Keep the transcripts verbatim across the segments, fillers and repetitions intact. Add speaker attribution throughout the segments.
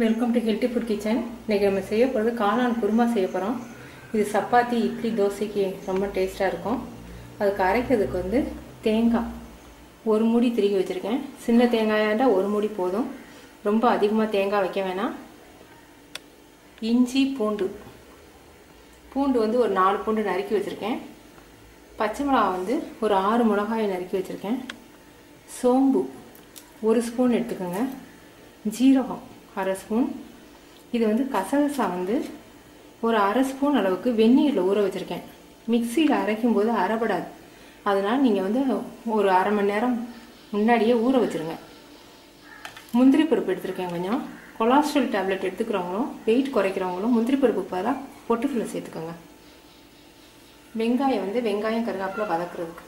Speaker 1: Welcome to healthy food kitchen. இன்றைக்கி நம்ம செய்ய போகிறது காளான் குருமா செய்ய போகிறோம். இது சப்பாத்தி இட்லி தோசைக்கு ரொம்ப டேஸ்ட்டாக இருக்கும். அதுக்கு அரைக்கிறதுக்கு வந்து தேங்காய் ஒரு மூடி திருகி வச்சுருக்கேன். சின்ன தேங்காயாக இருந்தால் ஒரு மூடி போதும், ரொம்ப அதிகமாக தேங்காய் வைக்க வேணாம். இஞ்சி பூண்டு பூண்டு வந்து ஒரு நாலு பூண்டு நறுக்கி வச்சுருக்கேன். பச்சை மிளகாய் வந்து ஒரு ஆறு மிளகாயை நறுக்கி வச்சுருக்கேன். சோம்பு ஒரு ஸ்பூன் எடுத்துக்கோங்க. ஜீரகம் அரை ஸ்பூன். இது வந்து கசகசா வந்து ஒரு அரை ஸ்பூன் அளவுக்கு வெந்நீரில் ஊற வச்சுருக்கேன். மிக்சியில் அரைக்கும் போது அரைப்படாது, அதனால் நீங்கள் வந்து ஒரு அரை மணி நேரம் முன்னாடியே ஊற வச்சுருங்க. முந்திரி பருப்பு எடுத்துருக்கேன். கொஞ்சம் கொலஸ்ட்ரால் டேப்லெட் எடுத்துக்கிறவங்களும் வெயிட் குறைக்கிறவங்களும் முந்திரி பருப்பு பதிலாக பொட்டுக்கடலை சேர்த்துக்கோங்க. வெங்காயம் வந்து வெங்காயம் கருவேப்பிலை வதக்குறதுக்கு.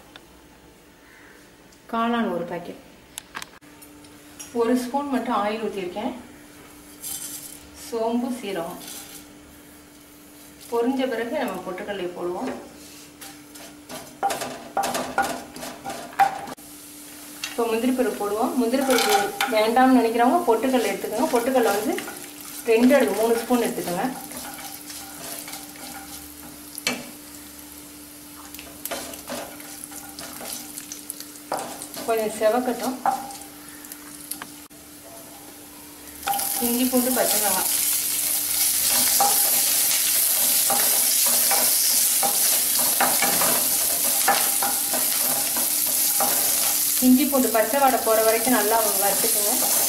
Speaker 1: காளான் ஒரு பாக்கெட். ஒரு ஸ்பூன் மட்டும் ஆயில் ஊற்றிருக்கேன். சோம்பு சீரகம் பொரிஞ்ச பிறகு நம்ம பொட்டுக்கடலை போடுவோம். இப்போ முந்திரி பருப்பு போடுவோம். முந்திரி பருப்பு வேண்டாம்னு நினைக்கிறவங்க பொட்டுக்கடலை எடுத்துக்கோங்க. பொட்டுக்கடலை வந்து ரெண்டு அல்லது மூணு ஸ்பூன் எடுத்துக்கோங்க. கொஞ்சம் செவக்கட்டும். இஞ்சி பூண்டு பச்சை மிளகாய் இஞ்சி பூண்டு பச்சை வாடை போகிற வரைக்கும் நல்லா வறுத்துக்குங்க.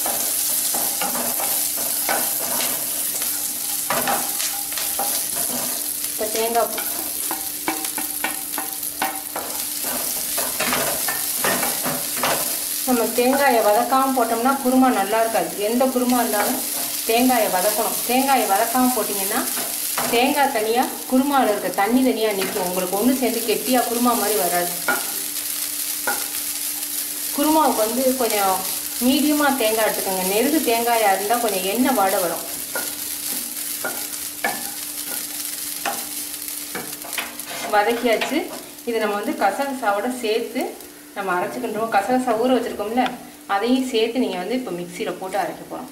Speaker 1: இப்போ தேங்காய் பூ நம்ம தேங்காயை வதக்காமல் போட்டோம்னா குருமா நல்லா இருக்காது. எந்த குருமா இருந்தாலும் தேங்காயை வதக்கணும். தேங்காயை வதக்காமல் போட்டிங்கன்னா தேங்காய் தனியாக குருமாவில் இருக்க தண்ணி தனியாக நிற்கும். உங்களுக்கு ஒன்று சேர்ந்து கெட்டியாக குருமா மாதிரி வராது. குருமாவுக்கு வந்து கொஞ்சம் மீடியமாக தேங்காய் எடுத்துக்கோங்க. நெருகு தேங்காயாக இருந்தால் கொஞ்சம் எண்ணெய் வாட வரும். வதக்கியாச்சு. இது நம்ம வந்து கசகசாவோட சேர்த்து நம்ம அரைச்சிக்கின்றோம். கசகசா ஊற வச்சுருக்கோம்ல, அதையும் சேர்த்து நீங்கள் வந்து இப்போ மிக்சியில் போட்டு அரைக்க போகிறோம்.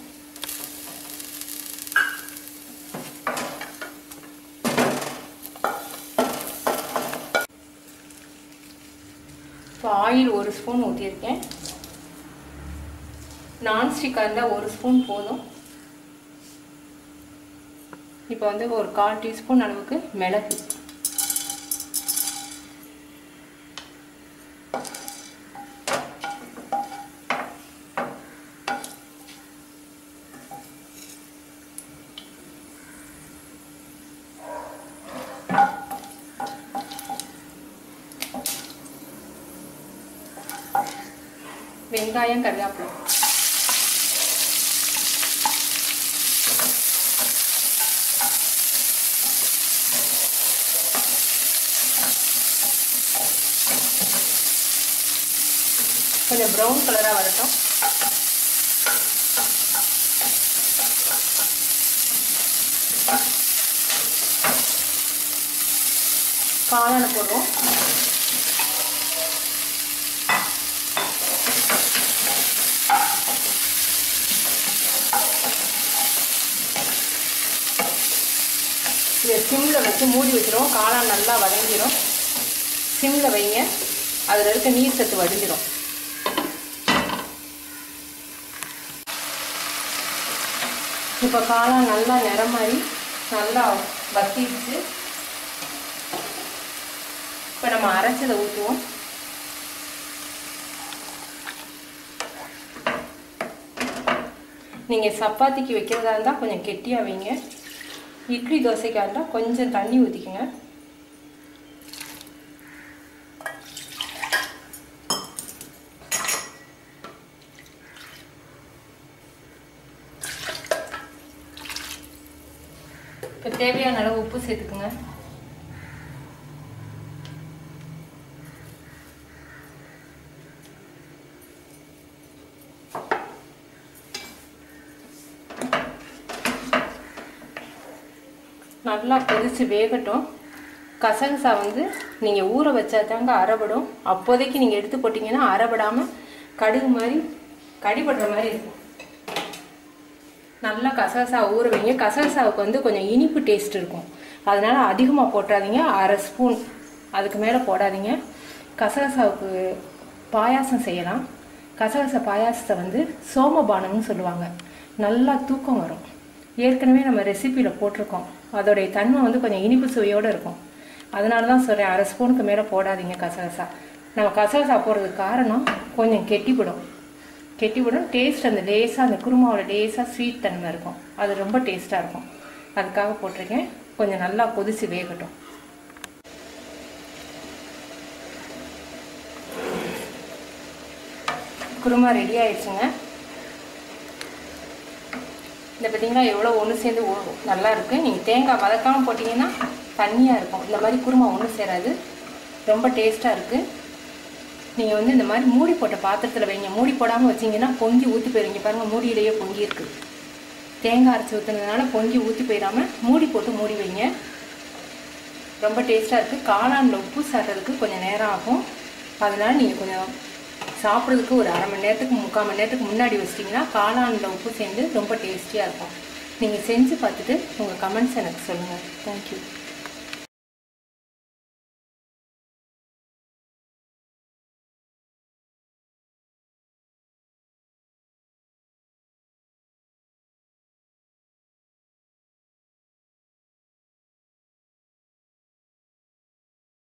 Speaker 1: இப்போ ஆயில் ஒரு ஸ்பூன் ஊற்றியிருக்கேன். நான்ஸ்டிக்காக இருந்தால் ஒரு ஸ்பூன் போதும். இப்போ வந்து ஒரு கால் டீஸ்பூன் அளவுக்கு மிளகு, வெங்காயம் கருவேப்பிலை, கொஞ்சம் ப்ரௌன் கலராக வரட்டும். காளானை போடுவோம். இதை சிம்மில் வச்சு மூடி வச்சிடும். காளான் நல்லா வதங்கிடும். சிம்மில் வைங்க, அதில் இருக்க நீர் சத்து வடிஞ்சிடும். இப்போ காளான் நல்லா நிறம் மாதிரி நல்லா வத்திடுச்சு. இப்போ நம்ம அரைச்சதை ஊற்றுவோம். நீங்கள் சப்பாத்திக்கு வைக்கிறதா இருந்தால் கொஞ்சம் கெட்டியாக வைங்க. இட்லி தோசைக்காக இருந்தால் கொஞ்சம் தண்ணி ஊற்றிக்கோங்க. இப்போ தேவையான அளவு உப்பு சேர்த்துக்குங்க. நல்லா கொதிச்சு வேகட்டும். கசகசா வந்து நீங்கள் ஊற வச்சா தாங்க அரைபடும். அப்போதைக்கு நீங்கள் எடுத்து போட்டிங்கன்னா அரைபடாமல் கடுகு மாதிரி கடிபடுற மாதிரி இருக்கும். நல்லா கசகசா ஊற வைங்க. கசகசாவுக்கு வந்து கொஞ்சம் இனிப்பு டேஸ்ட் இருக்கும், அதனால அதிகமாக போட்டுறாதீங்க. அரை ஸ்பூன் அதுக்கு மேலே போடாதீங்க. கசகசாவுக்கு பாயாசம் செய்யலாம். கசகசா பாயாசத்தை வந்து சோமபானம்னு சொல்லுவாங்க. நல்லா தூக்கம் வரும். ஏற்கனவே நம்ம ரெசிபியில் போட்டிருக்கோம். அதோடைய தன்மை வந்து கொஞ்சம் இனிப்பு சுவையோடு இருக்கும். அதனால தான் சொல்கிறேன், அரை ஸ்பூனுக்கு மேலே போடாதீங்க கசகசா. நம்ம கசகசா போடுறதுக்கு காரணம் கொஞ்சம் கெட்டிவிடும். கெட்டிவிடும் டேஸ்ட் அந்த லேஸாக அந்த குருமாவோட லேஸாக ஸ்வீட் தன்மை இருக்கும். அது ரொம்ப டேஸ்ட்டாக இருக்கும். அதுக்காக போட்டிருக்கேன். கொஞ்சம் நல்லா கொதிச்சு வேகட்டும். குருமா ரெடி ஆயிடுச்சுங்க. இந்த பார்த்தீங்கன்னா எவ்வளோ ஒன்று சேர்ந்து நல்லா இருக்குது. நீங்கள் தேங்காய் வதக்காமல் போட்டிங்கன்னா தண்ணியாக இருக்கும். இந்த மாதிரி குருமா ஒன்று சேராது, ரொம்ப டேஸ்ட்டாக இருக்குது. நீங்கள் வந்து இந்த மாதிரி மூடி போட்ட பாத்திரத்தில் வைங்க. மூடி போடாமல் வச்சிங்கன்னா பொங்கி ஊற்றி போயிருங்க. பாருங்கள், மூடியிலேயே பொங்கி இருக்குது. தேங்காய் அரைச்சி ஊற்றுனதுனால பொங்கி ஊற்றி போயிடாமல் மூடி போட்டு மூடி வைங்க. ரொம்ப டேஸ்ட்டாக இருக்குது. காளானில் உப்பு சாப்பிட்றதுக்கு கொஞ்சம் நேரம் ஆகும். அதனால் நீங்கள் கொஞ்சம் சாப்பிட்றதுக்கு ஒரு அரை மணி நேரத்துக்கு முக்கால் மணி நேரத்துக்கு முன்னாடி வச்சிட்டிங்கன்னா காளானில் உப்பு சேர்ந்து ரொம்ப டேஸ்டியாக இருக்கும். நீங்கள் செஞ்சு பார்த்துட்டு உங்கள் கமெண்ட்ஸ் எனக்கு சொல்லுங்கள். தேங்க்யூ.